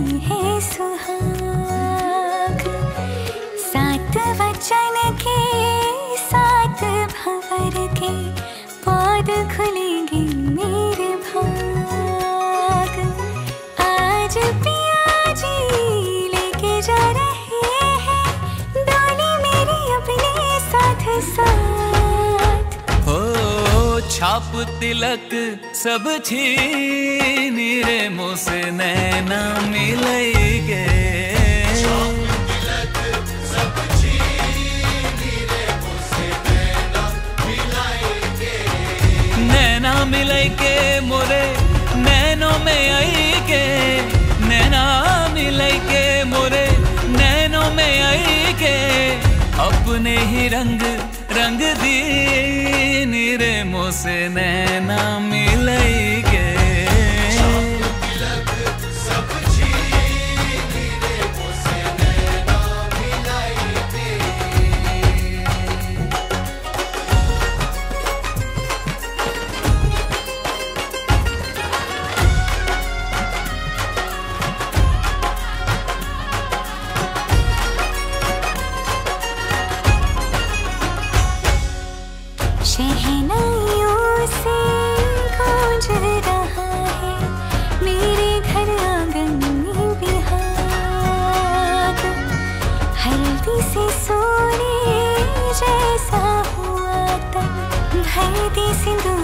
है सुहाग। सात वचन के सात भंवर के पौध खुलेंगे मेरे भाग। आज पिया जी लेके जा रहे हैं डोली मेरी अपने साथ साथ। हो छाप तिलक सब छीन रे मुँह से नैना मिलेंगे। नैना मिलेंगे मोरे नैनों में आएंगे। नैना मिलेंगे मोरे नैनों में आएंगे। अपने ही रंग रंग दी रे मुँह से नैना मिलेंगे। शहनाइयों से गूंज रहा है मेरे घर आंगन में बिहाग। हल्दी से सोने जैसा हुआ तब भर दी सिंदूर